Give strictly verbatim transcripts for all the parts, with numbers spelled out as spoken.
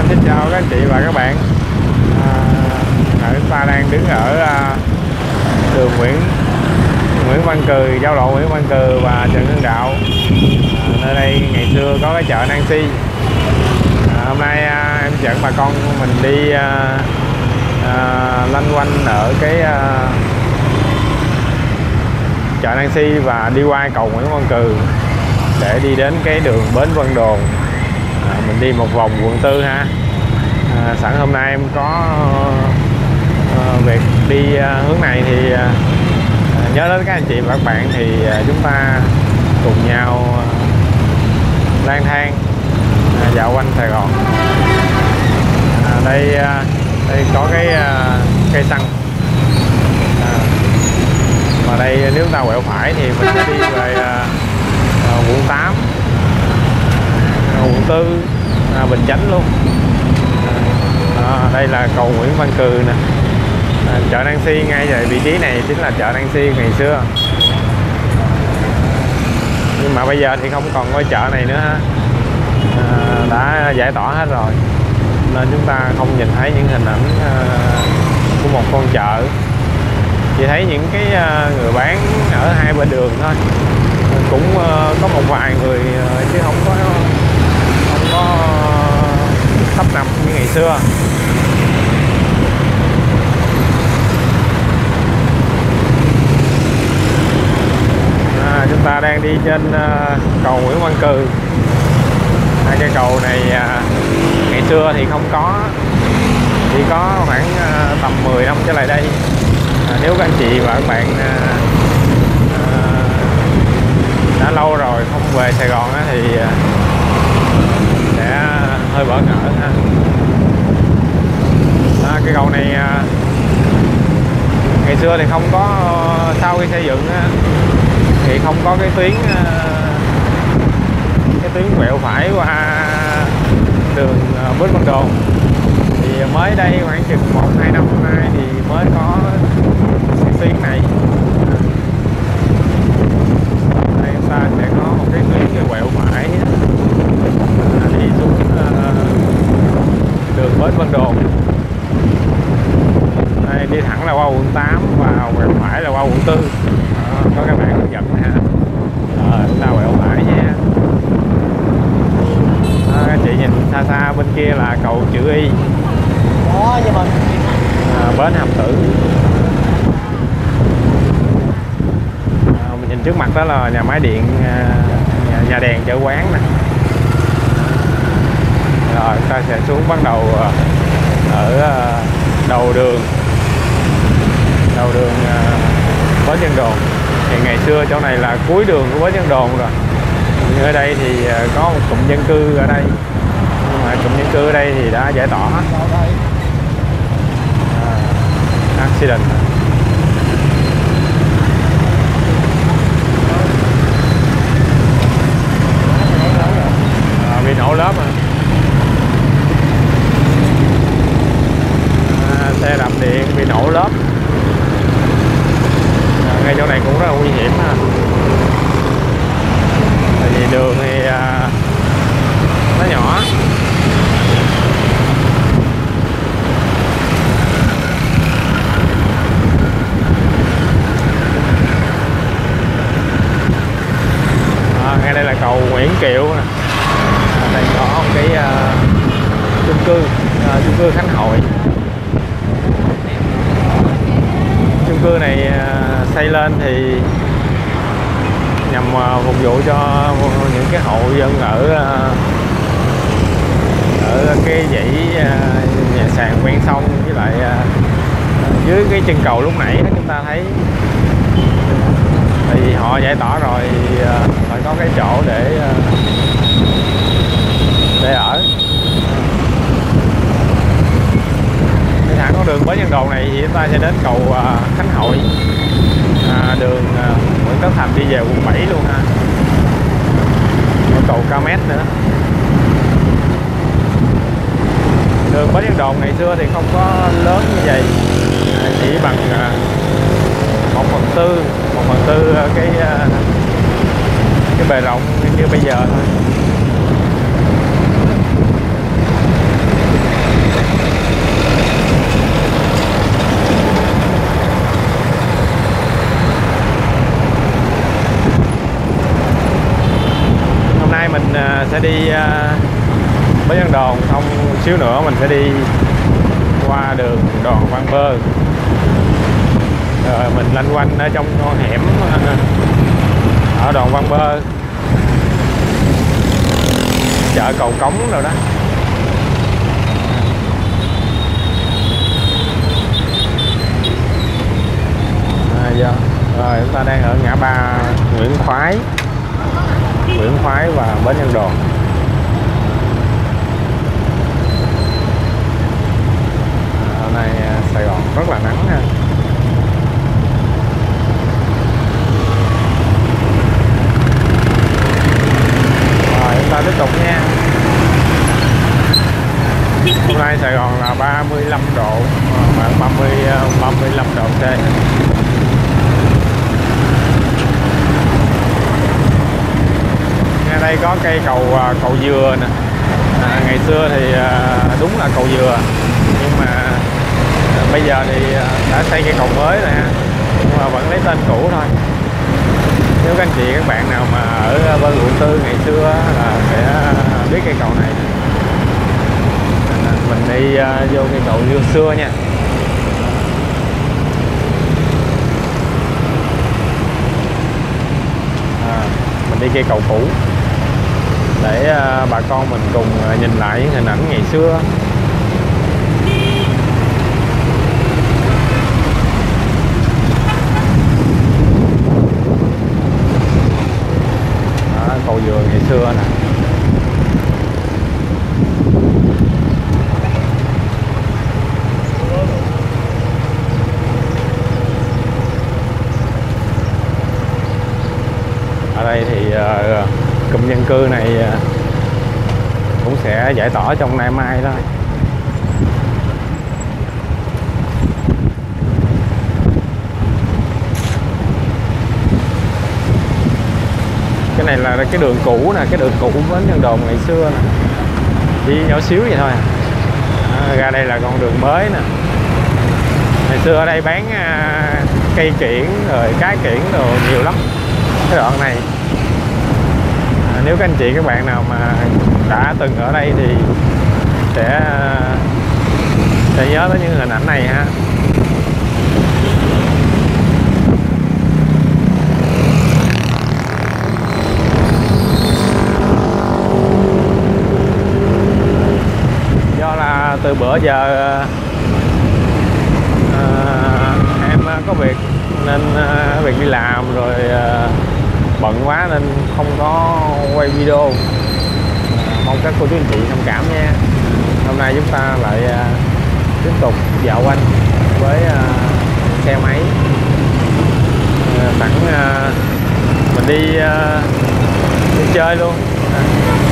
Xin chào các anh chị và các bạn. à, Chúng ta đang đứng ở à, đường Nguyễn Nguyễn Văn Cừ, giao lộ Nguyễn Văn Cừ và Trần Hưng Đạo. à, Nơi đây ngày xưa có cái chợ Nancy. à, Hôm nay à, em dẫn bà con mình đi à, à, lanh quanh ở cái à, chợ Nancy và đi qua cầu Nguyễn Văn Cừ để đi đến cái đường Bến Vân Đồn. à, Mình đi một vòng quận tư ha. à, Sẵn hôm nay em có uh, việc đi uh, hướng này thì uh, nhớ đến các anh chị và các bạn thì uh, chúng ta cùng nhau uh, lang thang uh, dạo quanh Sài Gòn. à, Đây uh, đây có cái uh, cây xăng. à, Mà đây nếu chúng ta quẹo phải thì mình sẽ đi về uh, uh, quận tám, uh, quận tư, uh, Bình Chánh luôn. À, đây là cầu Nguyễn Văn Cừ nè. à, Chợ Nancy ngay tại vị trí này chính là chợ Nancy ngày xưa, nhưng mà bây giờ thì không còn ngôi chợ này nữa ha. à, đã giải tỏa hết rồi nên chúng ta không nhìn thấy những hình ảnh à, của một con chợ, chỉ thấy những cái à, người bán ở hai bên đường thôi, cũng à, có một vài người à, chứ không có không có tấp nập như ngày xưa. à, Chúng ta đang đi trên uh, cầu Nguyễn Văn Cừ. Hai cây cầu này uh, ngày xưa thì không có, chỉ có khoảng uh, tầm mười năm trở lại đây. à, Nếu các anh chị và các bạn uh, uh, đã lâu rồi không về Sài Gòn á, thì uh, sẽ hơi bỡ ngỡ ha. À, cái cầu này à, ngày xưa thì không có, sau khi xây dựng á, thì không có cái tuyến à, cái tuyến quẹo phải qua đường à, Bến Vân Đồn. Thì mới đây khoảng chừng một hai năm nay thì mới có cái tuyến này. Đây chúng ta sẽ có một cái tuyến cái quẹo phải à, đi xuống à, đường Bến Vân Đồn. Đây, đi thẳng là qua quận tám và quẹo phải là qua quận tư. Đó, có các bạn hướng dẫn ha. Rồi chúng ta quẹo phải nha. Đó, các chị nhìn xa xa bên kia là cầu chữ Y. Đó, nhưng mà à, bến Hàm Tử. à, Mình nhìn trước mặt đó là nhà máy điện, nhà, nhà đèn chợ quán nè. Rồi chúng ta sẽ xuống bắt đầu ở đầu đường đầu đường Bến Vân Đồn. Thì ngày xưa chỗ này là cuối đường của Bến Vân Đồn rồi. Nhưng ở đây thì có một cụm dân cư ở đây, nhưng mà cụm dân cư ở đây thì đã giải tỏa. à, Accident. à, Bị nổ lớp rồi. Xe đạp điện bị nổ lớp. à, ngay chỗ này cũng rất là nguy hiểm ha. Tại vì đường thì à, nó nhỏ. à, Ngay đây là cầu Nguyễn Kiệu nè. à, Đây có một cái à, chung cư à, chung cư Khánh Hội. Chung cư này xây lên thì nhằm phục vụ cho những cái hộ dân ở ở cái dãy nhà sàn ven sông, với lại dưới cái chân cầu lúc nãy đó chúng ta thấy. Thì họ giải tỏa rồi thì phải có cái chỗ để để ở. Thẳng con đường Bến Vân Đồn này thì chúng ta sẽ đến cầu uh, Khánh Hội, à, đường uh, Nguyễn Tất Thành đi về quận bảy luôn ha. Có cầu Ca Mét nữa. Đường Bến Vân Đồn ngày xưa thì không có lớn như vậy, à, chỉ bằng uh, một phần tư một phần tư uh, cái uh, cái bề rộng như bây giờ thôi. đi uh, Bến Văn Đồn, xong xíu nữa mình sẽ đi qua đường Đoàn Văn Bơ, rồi mình lanh quanh ở trong con hẻm ở Đoàn Văn Bơ, chợ Cầu Cống rồi đó. À, giờ. Rồi chúng ta đang ở ngã ba Nguyễn Khoái, Nguyễn Khoái và Bến Văn Đồn. À, hôm nay Sài Gòn rất là nắng ha. Rồi chúng ta tiếp tục nha. Hôm nay Sài Gòn là ba mươi lăm độ, khoảng ba mươi ba mươi lăm độ C. Ngay đây có cây cầu cầu dừa nè. À, ngày xưa thì đúng là cầu dừa, nhưng mà bây giờ thì đã xây cây cầu mới rồi ha, nhưng mà vẫn lấy tên cũ thôi. Nếu các anh chị các bạn nào mà ở bên quận tư ngày xưa là sẽ biết cây cầu này. Mình đi vô cây cầu dừa xưa nha. À, mình đi cây cầu cũ để bà con mình cùng nhìn lại những hình ảnh ngày xưa. Đó, cầu dừa ngày xưa nè. Ở đây thì uh, cụm dân cư này uh, cũng sẽ giải tỏa trong nay mai thôi. Cái này là cái đường cũ nè, cái đường cũ Bến Văn Đồn ngày xưa nè, đi nhỏ xíu vậy thôi. À, ra đây là con đường mới nè. Ngày xưa ở đây bán uh, cây kiển rồi cá kiển đồ nhiều lắm. Cái đoạn này à, nếu các anh chị các bạn nào mà đã từng ở đây thì sẽ sẽ nhớ tới những hình ảnh này ha. Do là từ bữa giờ à, em có việc nên uh, việc đi làm rồi uh, bận quá nên không có quay video. Uh, mong các cô chú anh chị thông cảm nha. Hôm nay chúng ta lại uh, tiếp tục dạo quanh với uh, xe máy. Uh, sẵn uh, mình đi, uh, đi chơi luôn. Uh,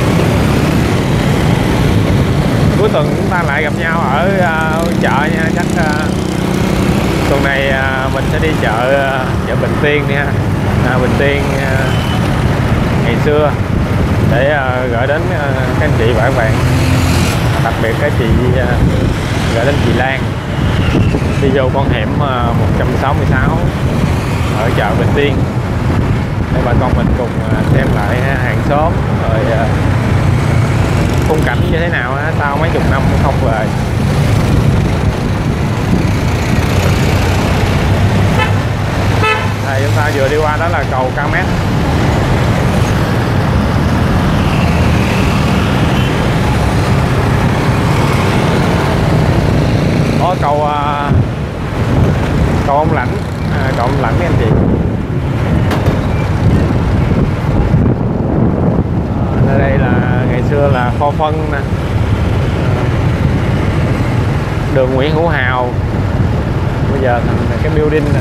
cuối tuần chúng ta lại gặp nhau ở uh, chợ nha. Chắc uh, tuần này à, mình sẽ đi chợ à, chợ Bình Tiên đi ha. À, Bình Tiên à, ngày xưa để à, gửi đến à, các anh chị và các bạn, đặc biệt các chị à, gửi đến chị Lan, đi vô con hẻm à, một trăm sáu mươi sáu ở chợ Bình Tiên để bà con mình cùng à, xem lại ha, hàng xóm rồi à, khung cảnh như thế nào ha, sau mấy chục năm không về. Đây, chúng ta vừa đi qua đó là cầu Ca Mét. Có cầu uh, cầu Ông Lãnh, à, cầu Ông Lãnh các anh chị. À, đây là ngày xưa là kho phân nè. Đường Nguyễn Hữu Hào bây giờ thành cái building nè.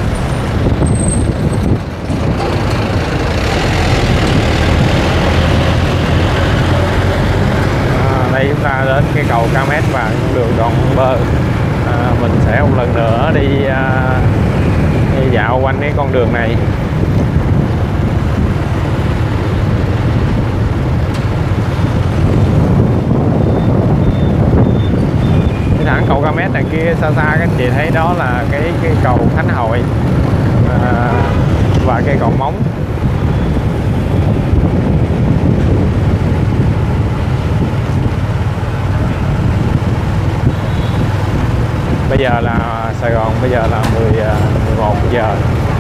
Đây chúng ta đến cái cầu Ca Mét và con đường Đoàn Văn Bơ. À, mình sẽ một lần nữa đi, à, đi dạo quanh cái con đường này. Cái thẳng cầu Ca Mét này kia xa xa các anh chị thấy đó là cái cái cầu Khánh Hội à, và cây cầu Móng. bây giờ là Sài Gòn bây giờ là mười, mười một giờ.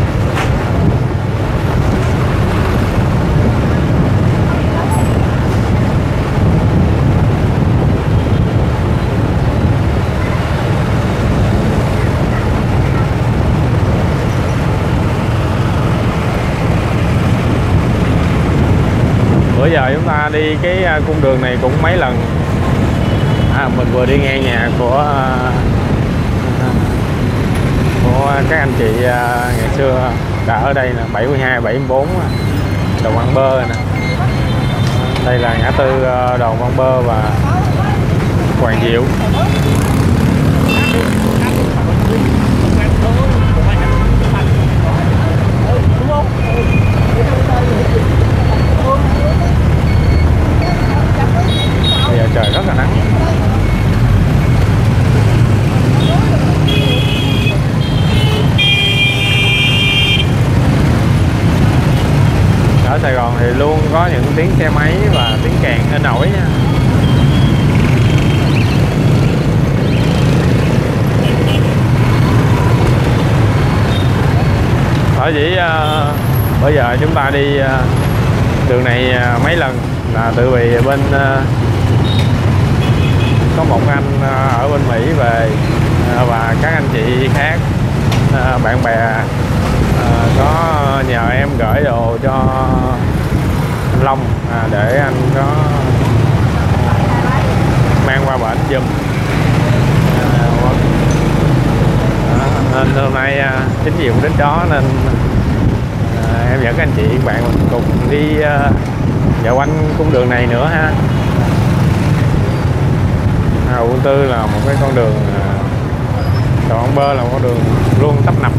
Bữa giờ chúng ta đi cái cung đường này cũng mấy lần. À, mình vừa đi ngang nhà của của các anh chị ngày xưa đã ở đây là bảy mươi hai, bảy mươi bốn Đồng Văn Bơ nè. Đây là ngã tư Đồng Văn Bơ và Hoàng Diệu. Bây giờ trời rất là nắng. Ở Sài Gòn thì luôn có những tiếng xe máy và tiếng kèn in ỏi nha. Bởi vì uh, bây giờ chúng ta đi uh, đường này uh, mấy lần là tự vì bên uh, có một anh uh, ở bên Mỹ về uh, và các anh chị khác uh, bạn bè uh, có nhờ em gửi đồ cho anh Long à, để anh có mang qua bển giùm. Nên hôm nay chính vì mục đích đó nên à, em dẫn các anh chị các bạn mình cùng đi à, dạo quanh cung đường này nữa ha. À, quận tư là một cái con đường, Đồng Văn Bơ là một con đường luôn tấp nập.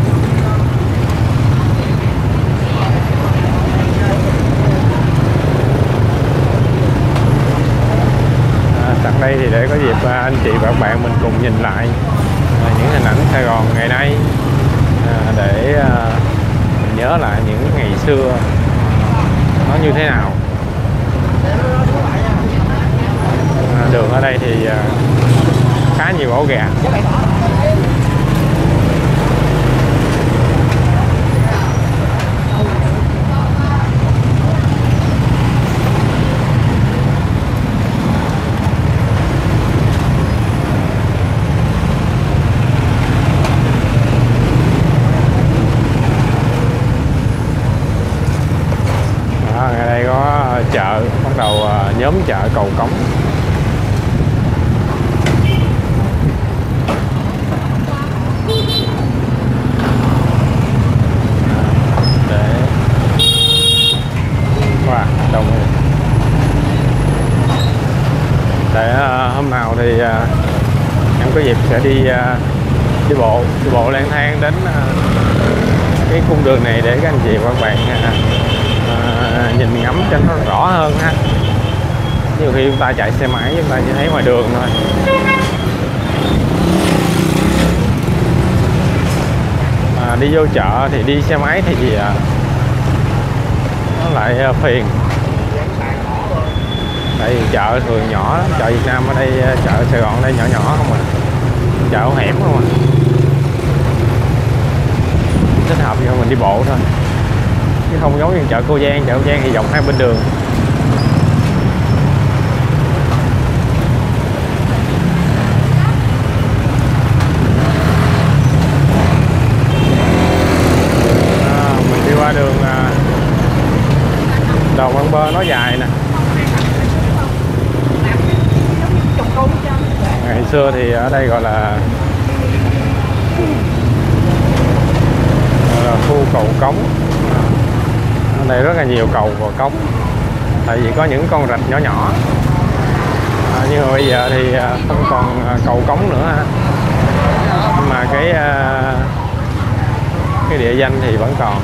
À, sẵn đây thì để có dịp à, anh chị và các bạn mình cùng nhìn lại những hình ảnh Sài Gòn ngày nay à, để à, mình nhớ lại những ngày xưa nó như thế nào. À, đường ở đây thì à, khá nhiều ổ gà. Ở đây có chợ, bắt đầu nhóm chợ Cầu Cống. Để wow, đông. Để hôm nào thì em có dịp sẽ đi đi bộ, đi bộ lang thang đến cái cung đường này để các anh chị và các bạn À, nhìn ngắm cho nó rõ hơn ha. Nhiều khi chúng ta chạy xe máy chúng ta chỉ thấy ngoài đường thôi. À, đi vô chợ thì đi xe máy thì à, nó lại phiền. Tại vì chợ thường nhỏ lắm, chợ Việt Nam ở đây, chợ Sài Gòn ở đây nhỏ nhỏ không à, chợ hẻm không à, thích hợp cho mình đi bộ thôi, chứ không giống như chợ Cô Giang. Chợ Cô Giang thì dọc hai bên đường. À, mình đi qua đường à, Đồng Văn Bơ nó dài nè. Ngày xưa thì ở đây gọi là, gọi là khu Cầu Cống. Ở đây rất là nhiều cầu và cống, tại vì có những con rạch nhỏ nhỏ à, nhưng mà bây giờ thì không còn cầu cống nữa ha. Nhưng mà cái cái địa danh thì vẫn còn.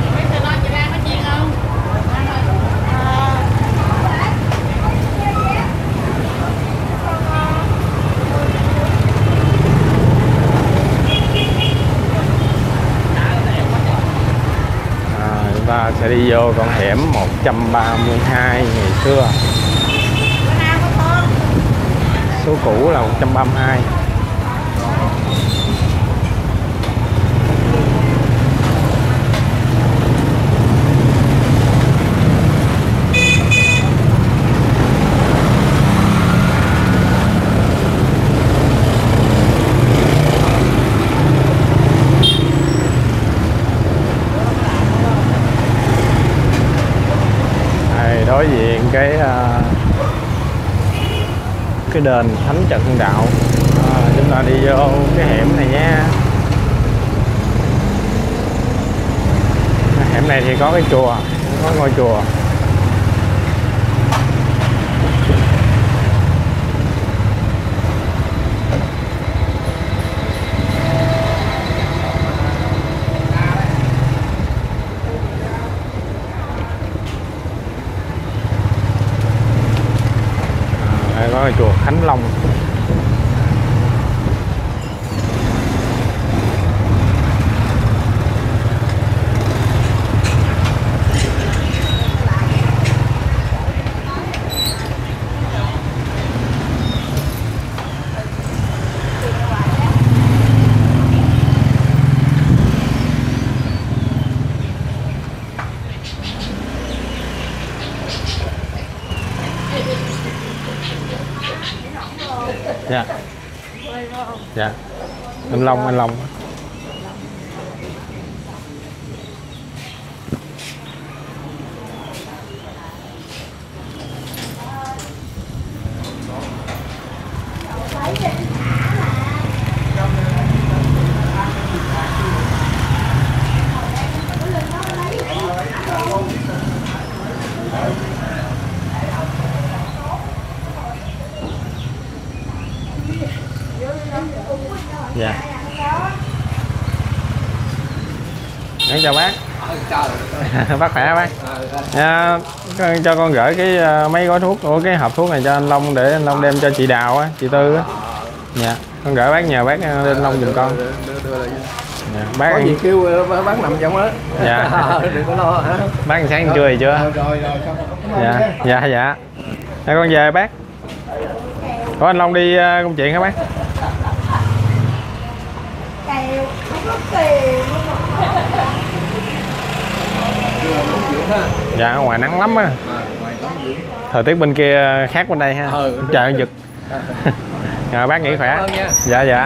Ta sẽ đi vô con hẻm một trăm ba mươi hai ngày xưa. Số cũ là một trăm ba mươi hai. Đối diện cái uh, cái đền Thánh Trần Hưng Đạo. À, chúng ta đi vô cái hẻm này nha. Hẻm này thì có cái chùa, có ngôi chùa. Có cái chùa Khánh Long. Dạ. Dạ. Anh Long, anh Long. Dạ. Em chào bác. Bác khỏe bác. À, cho con gửi cái mấy gói thuốc của cái hộp thuốc này cho anh Long để anh Long đem cho chị Đào á, chị Tư á. Dạ. Con gửi bác, nhờ bác lên Long giùm con. Dạ. Bác có gì kêu bác nằm trong đó. Dạ. Đừng có lo hả. Bác ăn sáng ăn trưa gì chưa? Rồi rồi. Dạ. Dạ dạ. Để con về bác. Có anh Long đi công chuyện hả bác? Dạ, ở ngoài nắng lắm á. Thời tiết bên kia khác bên đây ha. Trời giật. À, bác nghỉ khỏe. Dạ dạ.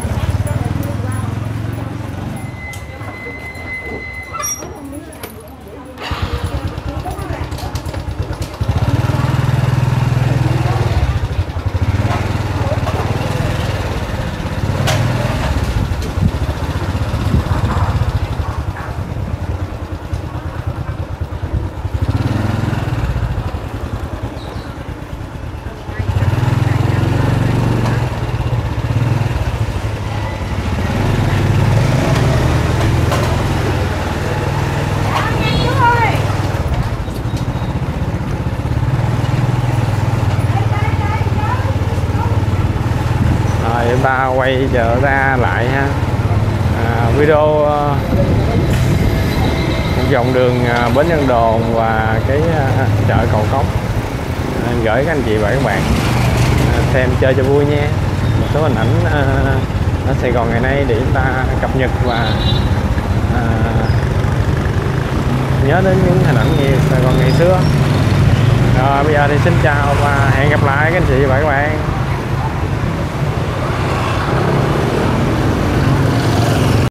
Chúng ta quay trở ra lại ha. À, video uh, một vòng đường uh, Bến Vân Đồn và cái uh, chợ Cầu Cốc, à, gửi các anh chị và các bạn uh, xem chơi cho vui nha. Một số hình ảnh uh, ở Sài Gòn ngày nay để chúng ta cập nhật và uh, nhớ đến những hình ảnh như Sài Gòn ngày xưa. Rồi bây giờ thì xin chào và hẹn gặp lại các anh chị và các bạn.